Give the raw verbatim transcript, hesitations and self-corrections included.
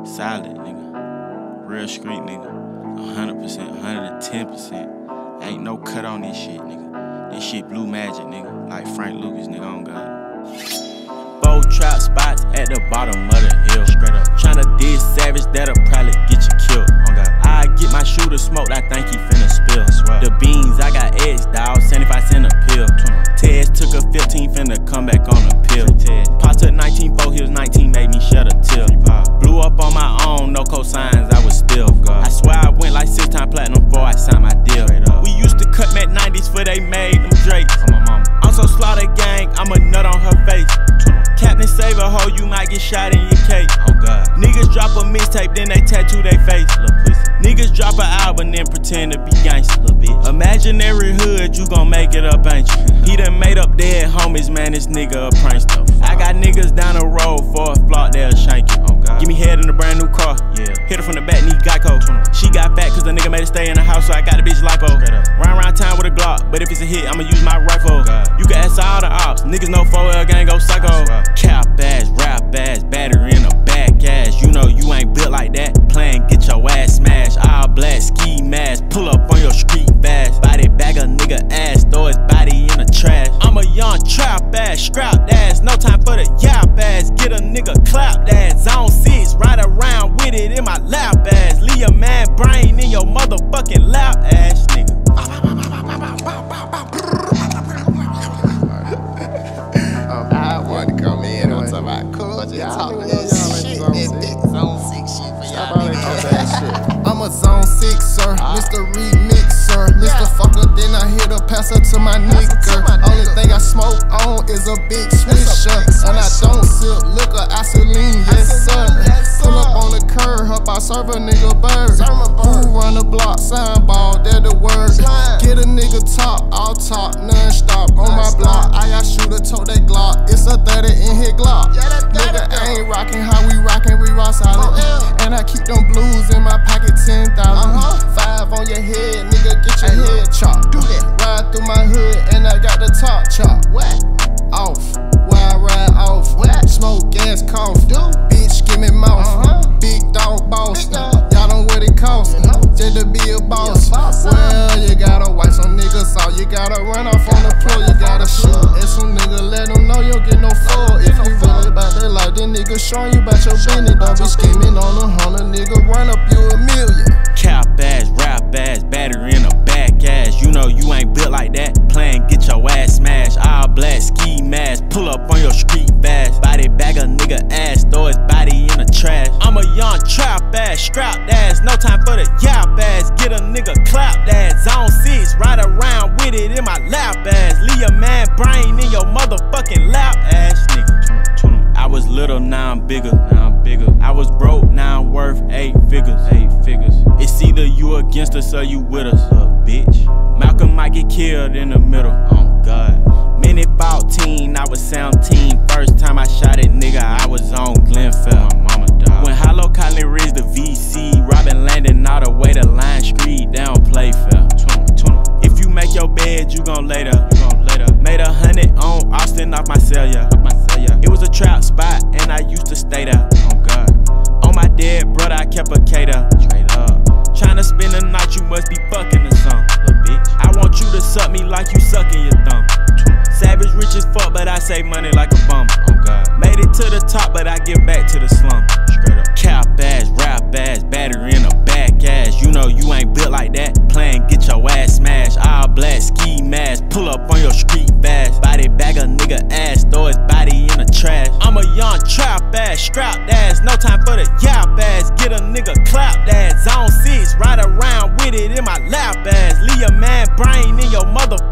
Solid, nigga. Real street, nigga. one hundred percent, one hundred ten percent. Ain't no cut on this shit, nigga. This shit blue magic, nigga. Like Frank Lucas, nigga, on God. Four trap spots at the bottom of the hill. Straight up. Tryna diss savage, that'll probably get you killed. On God. I get my shooter smoked, I think he finna spill. The beans, I got eggs, dawg, seventy-five cent a pill. Tez took a fifteen, finna come back on the pill. Pops took nineteen, four, he was nineteen, made me shut a till. Blew up on my own, no cosigns, I was still. I swear I went like six time platinum before I signed my deal. We used to cut Mac nineties for they made them Drakes. I'm so slaughter gang, I'm a nut on her face. Captain save a hoe, you might get shot in your cake. Oh God. Niggas drop a mixtape, then they tattoo they face. Niggas drop an album, then pretend to be gangsta. Imaginary hood, you gon' make it up, ain't you? He done made up dead homies, man, this nigga a prankster. I got niggas down the road for a flock, they'll shank you. Oh God. Give me head in a brand new car. Yeah. Hit her from the back, need Geico. She got fat cause the nigga made her stay in the house, so I got the bitch lipo. Round round town with a Glock, but if it's a hit, I'ma use my rifle. Oh you can ask all the ops, niggas know four L gang go psycho. Cap ass, rap ass, battery in a back ass. You know you ain't built like that. Playin', get your ass smashed. All black ski mask, pull up on your street fast. Body bag a nigga ass, throw his body in the trash. I'm a young trap ass, scrap ass, no time for the yap ass. Get a nigga clap ass, zone six, ride around with it in my lap ass. Leave a man brain in your motherfucking lap ass, nigga. I want to come in on some of my cool, just talking this shit, this big zone six shit for y'all niggas. I'm a zone sixer, Mister Remixer, Mister Fucker, then I hit a passer to my nigga. Only thing I smoke on is a big swisher, and I don't sip liquor, I saline, yes sir. Pull up on the curb, help I serve a nigga bird. Who run the block, sign ball, they're the word. Get a nigga top, all top, non-stop on my block. I got shooter, tote that Glock, it's a thirty in his Glock. Nigga ain't rockin' how we rockin', we rock solid. And I keep them blues in my pocket, ten thousand. Five on your head, nigga, get your head chopped. Ride through my hood, and I got the top chopped. Off, where I ride off. Smoke, gas, cough. Bitch, give me mouth. Big dog boss. Y'all know what it costs. Just to be a boss. Well, you gotta wipe some niggas out. You gotta run off on the floor. You gotta shoot at some nigga. Let them know you don't get no full. If you really about that life, then nigga showing you about your business. Don't be scheming on a hundred, nigga. Run up you a million. Cap ass, rap ass, battery in a back ass. You know you ain't built like that. Playin', get your ass smashed. All black ski mask, pull up on your street fast. Body bag a nigga ass, throw his body in the trash. I'm a young trap ass, strapped ass, no time for the yap ass. Get a nigga clap ass, zone six, ride around with it in my lap ass. Leave a man brain in your motherfucking lap ass, nigga. I was little, now I'm bigger. Now I'm bigger. I was broke, now I'm worth eight figures. Eight figures. It's either you against us or you with us, uh, bitch. Malcolm might get killed in the middle. Oh God. Minute fourteen, I was seventeen. First time I shot it, nigga, I was on Glenfell. My mama died. When Hollow Collin Ridge the V C, Robin Landon all the way to Line Street, they don't play fair. If you make your bed, you gon' lay there. Made a hundred on Austin off my cell, yeah. It was a trap spot, and I used to stay there. Oh God. On my dead brother, I kept a K there. Straight up. Tryna spend the night, you must be fucking or something. Little bitch. I want you to suck me like you sucking your thumb. Savage rich as fuck, but I save money like a bum. Oh God. Made it to the top, but I give back to the slum. Straight up. Cap ass, rap ass, battery in a back ass. You know you ain't built like that. Playin', get your ass smashed. All black ski mask, pull up on your street fast. Body bag a nigga ass, throw his body in the trash. I'm a young trap ass, strapped ass, no time for the yap ass. Get a nigga clap ass, zone six, ride around with it in my lap ass. Leave a man brain in your motherfucking